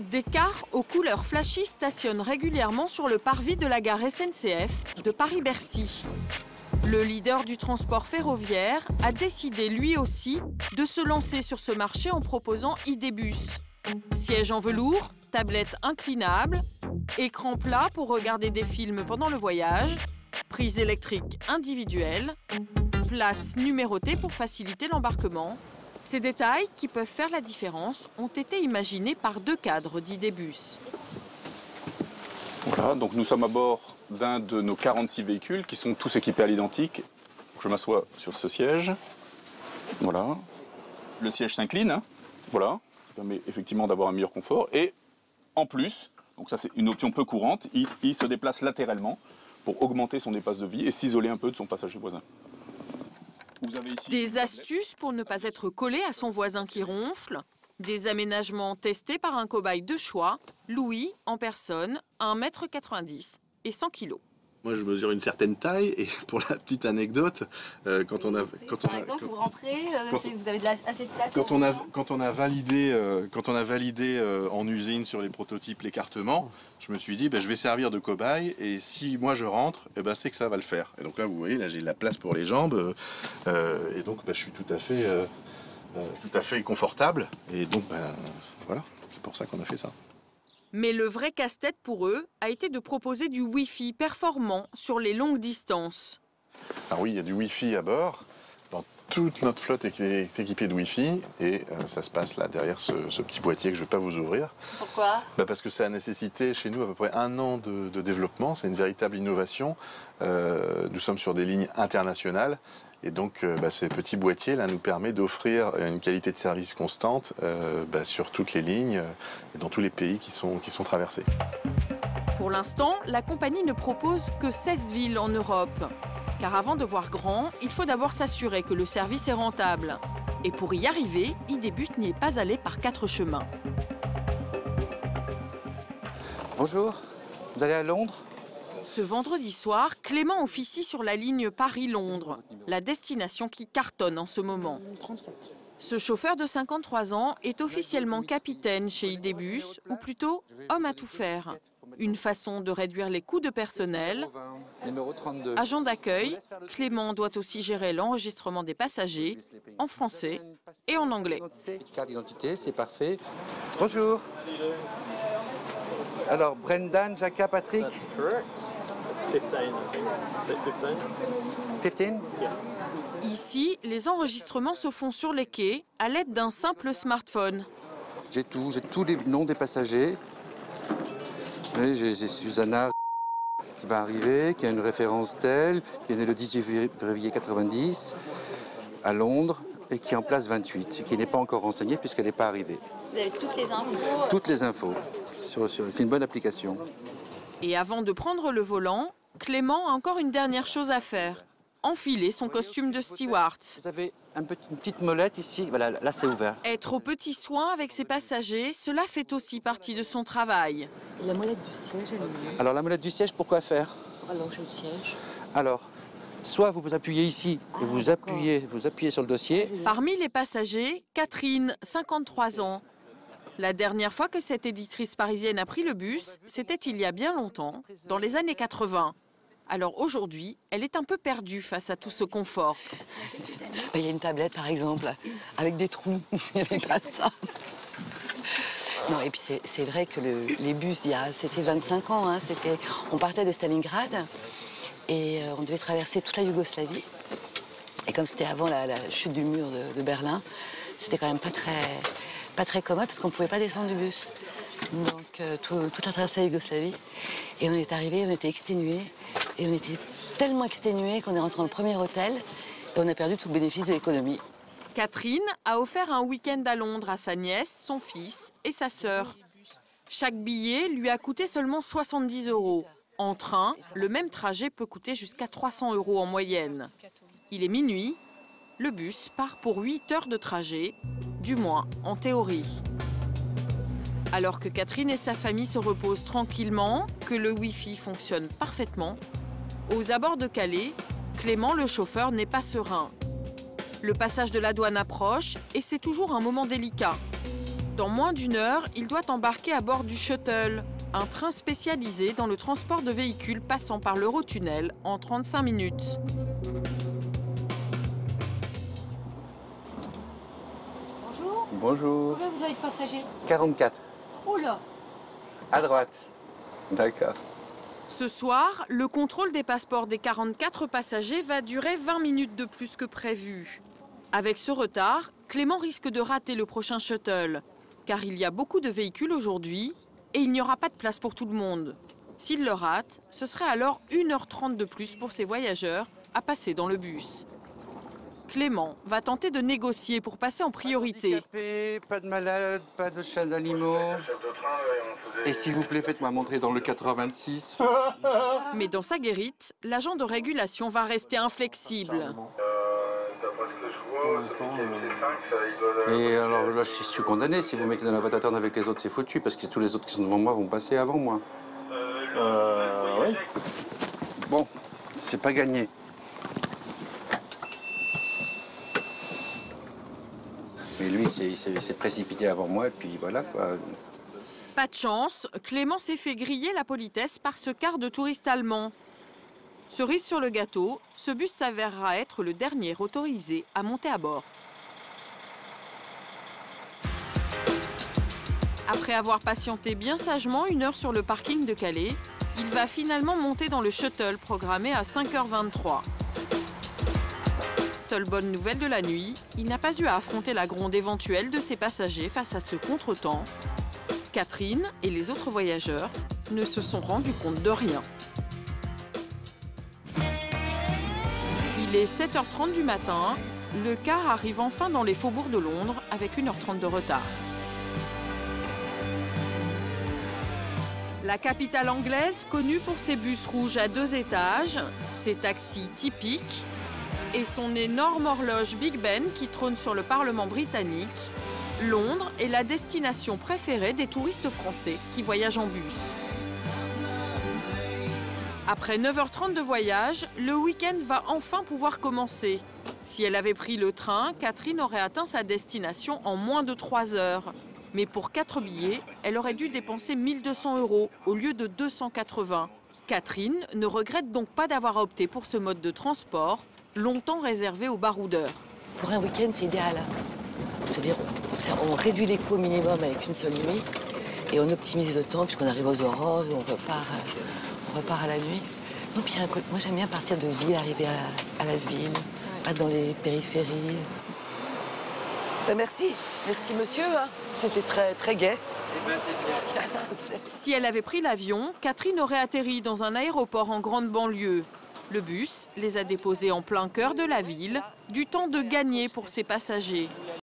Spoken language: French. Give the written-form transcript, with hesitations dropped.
Des cars aux couleurs flashy stationnent régulièrement sur le parvis de la gare SNCF de Paris-Bercy. Le leader du transport ferroviaire a décidé lui aussi de se lancer sur ce marché en proposant Idébus. Siège en velours, tablette inclinable, écran plat pour regarder des films pendant le voyage, prise électrique individuelle, place numérotée pour faciliter l'embarquement. Ces détails, qui peuvent faire la différence, ont été imaginés par deux cadres d'Idébus. Voilà, donc nous sommes à bord d'un de nos 46 véhicules qui sont tous équipés à l'identique. Je m'assois sur ce siège. Voilà. Le siège s'incline. Hein. Voilà. Ça permet effectivement d'avoir un meilleur confort. Et en plus, donc ça c'est une option peu courante, il se déplace latéralement pour augmenter son espace de vie et s'isoler un peu de son passager voisin. Vous avez ici des astuces pour ne pas être collé à son voisin qui ronfle. Des aménagements testés par un cobaye de choix, Louis, en personne, 1,90 m et 100 kg. Moi, je mesure une certaine taille et pour la petite anecdote, Par exemple, vous rentrez, vous avez assez de place. Quand on a validé en usine sur les prototypes l'écartement, je me suis dit, je vais servir de cobaye et si moi je rentre, c'est que ça va le faire. Et donc là, vous voyez, là j'ai la place pour les jambes et donc je suis tout à fait confortable. Et donc, voilà, c'est pour ça qu'on a fait ça. Mais le vrai casse-tête pour eux a été de proposer du Wi-Fi performant sur les longues distances. Alors oui, il y a du Wi-Fi à bord. Toute notre flotte est équipée de Wi-Fi et ça se passe là derrière ce petit boîtier que je ne vais pas vous ouvrir. Pourquoi ? Parce que ça a nécessité chez nous à peu près 1 an de développement. C'est une véritable innovation. Nous sommes sur des lignes internationales et donc ces petits boîtiers là nous permet d'offrir une qualité de service constante sur toutes les lignes et dans tous les pays qui sont traversés. Pour l'instant, la compagnie ne propose que 16 villes en Europe. Car avant de voir grand, il faut d'abord s'assurer que le service est rentable. Et pour y arriver, Idébus n'y est pas allé par 4 chemins. Bonjour, vous allez à Londres ? Ce vendredi soir, Clément officie sur la ligne Paris-Londres, la destination qui cartonne en ce moment. 37. Ce chauffeur de 53 ans est officiellement capitaine chez Idébus, ou plutôt homme à tout faire. Une façon de réduire les coûts de personnel. Agent d'accueil, Clément doit aussi gérer l'enregistrement des passagers en français et en anglais. Carte d'identité, c'est parfait. Bonjour. Alors, Brendan, Jacka, Patrick. That's correct. 15, I think. Say 15? 15 ? Yes. Ici, les enregistrements se font sur les quais à l'aide d'un simple smartphone. J'ai tous les noms des passagers. J'ai Susanna qui va arriver, qui a une référence telle, qui est née le 18 février 90 à Londres et qui est en place 28, qui n'est pas encore renseignée puisqu'elle n'est pas arrivée. Vous avez toutes les infos. Toutes les infos. C'est une bonne application. Et avant de prendre le volant, Clément a encore une dernière chose à faire. Enfiler son costume de steward. Vous avez une petite molette ici, voilà, là c'est ouvert. Être aux petits soins avec ses passagers, cela fait aussi partie de son travail. Et la molette du siège, elle est où ? Alors la molette du siège, pourquoi faire ? Pour allonger le siège. Alors, soit vous vous appuyez ici et vous appuyez sur le dossier. Parmi les passagers, Catherine, 53 ans. La dernière fois que cette éditrice parisienne a pris le bus, c'était il y a bien longtemps, dans les années 80. Alors aujourd'hui, elle est un peu perdue face à tout ce confort. Il y a une tablette, par exemple, avec des trous. Il n'y avait pas ça. Non, et puis c'est vrai que les bus, c'était 25 ans. Hein, on partait de Stalingrad et on devait traverser toute la Yougoslavie. Et comme c'était avant la chute du mur de Berlin, c'était quand même pas très commode parce qu'on ne pouvait pas descendre du bus. Donc toute la traversée de la Yougoslavie. Et on est arrivé, on était exténués. Et on était tellement exténués qu'on est rentré dans le premier hôtel et on a perdu tout le bénéfice de l'économie. Catherine a offert un week-end à Londres à sa nièce, son fils et sa sœur. Chaque billet lui a coûté seulement 70 €. En train, le même trajet peut coûter jusqu'à 300 € en moyenne. Il est minuit, le bus part pour 8 heures de trajet, du moins en théorie. Alors que Catherine et sa famille se reposent tranquillement, que le Wi-Fi fonctionne parfaitement, aux abords de Calais, Clément, le chauffeur, n'est pas serein. Le passage de la douane approche et c'est toujours un moment délicat. Dans moins d'1 heure, il doit embarquer à bord du Shuttle, un train spécialisé dans le transport de véhicules passant par l'Eurotunnel en 35 minutes. Bonjour. Bonjour. Combien vous avez de passagers? 44. Oh là. À droite. D'accord. Ce soir, le contrôle des passeports des 44 passagers va durer 20 minutes de plus que prévu. Avec ce retard, Clément risque de rater le prochain shuttle, car il y a beaucoup de véhicules aujourd'hui et il n'y aura pas de place pour tout le monde. S'il le rate, ce serait alors 1h30 de plus pour ces voyageurs à passer dans le bus. Clément va tenter de négocier pour passer en priorité. Pas de malades, pas de chats d'animaux. Et s'il vous plaît, faites-moi montrer dans le 86. Mais dans sa guérite, l'agent de régulation va rester inflexible. Et alors là, je suis condamné. Si vous mettez dans la boîte à attendre avec les autres, c'est foutu, parce que tous les autres qui sont devant moi vont passer avant moi. Oui. Bon, c'est pas gagné. Mais lui, il s'est précipité avant moi, et puis voilà, quoi. Pas de chance, Clément s'est fait griller la politesse par ce quart de touristes allemands. Cerise sur le gâteau, ce bus s'avérera être le dernier autorisé à monter à bord. Après avoir patienté bien sagement 1 heure sur le parking de Calais, il va finalement monter dans le shuttle programmé à 5h23. Seule bonne nouvelle de la nuit, il n'a pas eu à affronter la gronde éventuelle de ses passagers face à ce contretemps. Catherine et les autres voyageurs ne se sont rendus compte de rien. Il est 7h30 du matin, le car arrive enfin dans les faubourgs de Londres avec 1h30 de retard. La capitale anglaise, connue pour ses bus rouges à 2 étages, ses taxis typiques et son énorme horloge Big Ben qui trône sur le Parlement britannique, Londres est la destination préférée des touristes français qui voyagent en bus. Après 9h30 de voyage, le week-end va enfin pouvoir commencer. Si elle avait pris le train, Catherine aurait atteint sa destination en moins de 3 heures. Mais pour 4 billets, elle aurait dû dépenser 1 200 € au lieu de 280. Catherine ne regrette donc pas d'avoir opté pour ce mode de transport, longtemps réservé aux baroudeurs. Pour un week-end, c'est idéal. Je veux dire, on réduit les coûts au minimum avec une seule nuit et on optimise le temps puisqu'on arrive aux aurores et on repart à la nuit. Non, puis moi, j'aime bien partir de ville, arriver à la ville, pas dans les périphéries. Ben merci monsieur. Hein. C'était très gai. Si elle avait pris l'avion, Catherine aurait atterri dans un aéroport en grande banlieue. Le bus les a déposés en plein cœur de la ville, du temps de gagner pour ses passagers.